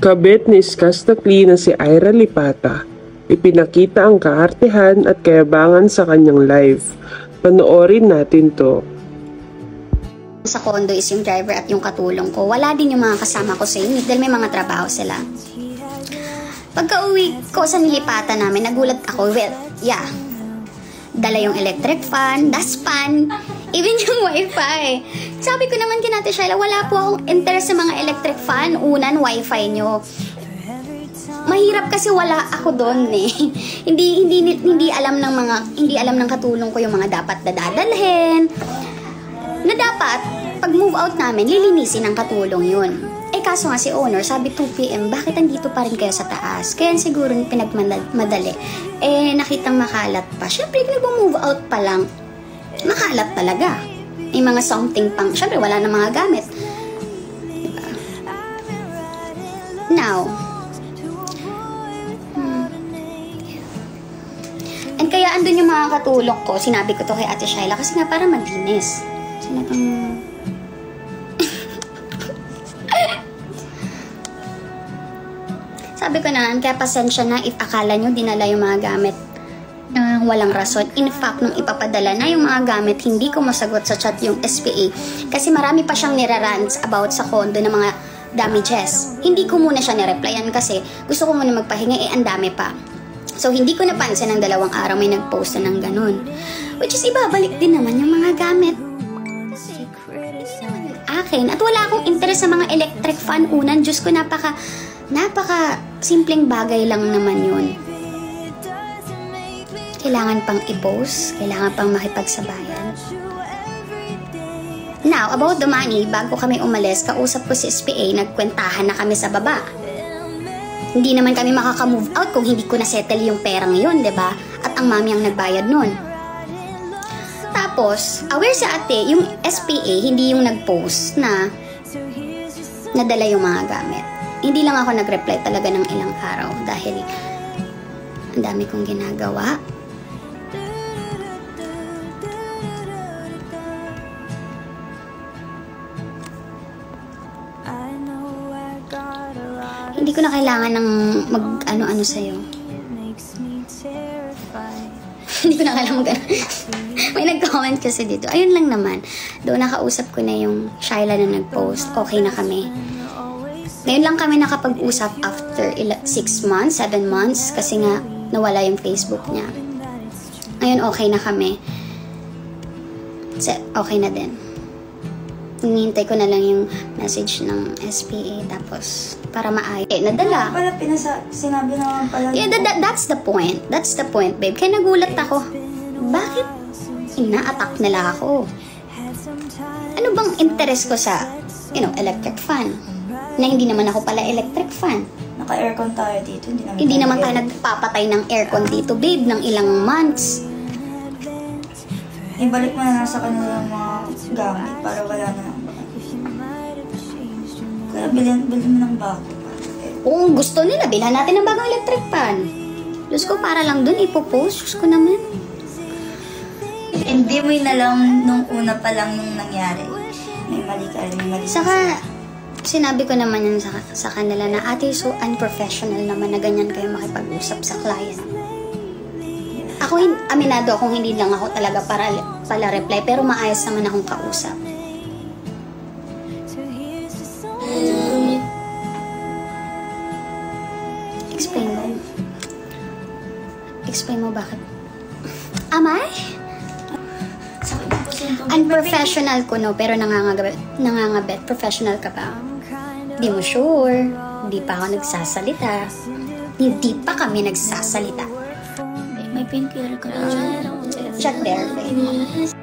Kabit ni Iskaz Nakli na si Ira Lipata, ipinakita ang kaartehan at kayabangan sa kanyang live. Panoorin natin to. Sa condo is yung driver at yung katulong ko. Wala din yung mga kasama ko sa unit dahil may mga trabaho sila. Pagka uwi ko sa nilipatan namin, nagulat ako. Well, yeah. Dala yung electric fan, dustpan, even yung wifi. Sabi ko naman kina Ate Shaila, wala po akong interest sa mga electric fan, unan, wifi nyo. Mahirap kasi wala ako doon eh. hindi alam ng katulong ko yung mga dapat dadalhin. Na dapat, pag move out namin, lilinisin ng katulong yun. Eh kaso nga si owner, sabi 2 PM, bakit andito pa rin kayo sa taas? Kaya siguro pinagmadali. Eh nakitang makalat pa. Siyempre, nag-move out pa lang. Makalat talaga. May mga something pang, siyempre wala na mga gamit. Diba? Now, and kaya andun yung mga katulong ko, sinabi ko to kay Ate Shaila kasi nga para maglinis. Sinabang sabi ko na, kaya pasensya na if akala nyo dinala yung mga gamit walang rason. In fact, nung ipapadala na yung mga gamit, hindi ko masagot sa chat yung SPA kasi marami pa siyang nirarants about sa condo ng mga damages. Hindi ko muna siya nireplyan kasi gusto ko muna magpahinga, ang dami pa. So, hindi ko napansin ng 2 araw may nag-post na ng ganun. Which is, ibabalik din naman yung mga gamit. Kasi, akin. At wala akong interest sa mga electric fan unan. Diyos ko, napaka simpleng bagay lang naman yun. Kailangan pang i-post, kailangan pang makipagsabayan. Now, about the money, bago kami umalis, kausap ko si SPA, nagkwentahan na kami sa baba. Hindi naman kami makaka-move out kung hindi ko na-settle yung perang yun, diba? At ang mami ang nagbayad nun. Tapos, aware sa ate, yung SPA, hindi yung nag-post na nadala yung mga gamit. Hindi lang ako nag-reply talaga ng ilang araw dahil ang dami kong ginagawa. Hindi ko na kailangan ng mag-ano-ano sa'yo. Hindi ko na kailangan mag-ano. May nag-comment kasi dito. Ayun lang naman. Doon nakausap ko na yung Shaila na nag-post. Okay na kami. Ngayon lang kami nakapag-usap after 6 months, 7 months kasi nga nawala yung Facebook niya. Ngayon okay na kami. Okay na din. Hinihintay ko na lang yung message ng SPA tapos para maayos. Nadala. Pala sinabi naman pala. Yeah, that's the point. That's the point, babe. Kaya nagulat ako. Bakit ina-attack nila ako? Ano bang interest ko sa, electric fan? Na hindi naman ako pala electric fan. Naka-aircon tayo dito. Hindi naman tayo nagpapatay ng aircon dito, babe, ng ilang months. Ibalik mo na sa kanila yung mga gamit para wala na lang. Kaya bilhin mo ng bago. Kung gusto nila, bilhan natin ng bagong electric fan. Diyos ko, para lang dun ipopost. Diyos ko naman. Hindi mo yun alam nung una pa lang nung nangyari. May mali ka rin, may mali ka. Saka, sinabi ko naman yun sa kanila na ate, so unprofessional naman na ganyan kayo makipag-usap sa client. Ako, aminado akong hindi lang ako talaga para reply, pero maayos naman akong kausap. Explain mo bakit? Amay? Unprofessional ko, no, pero nangangabet. Professional ka ba? Di mo sure. Hindi pa ako nagsasalita. Hindi pa kami nagsasalita. May painkiller ka na dyan. Check there, babe.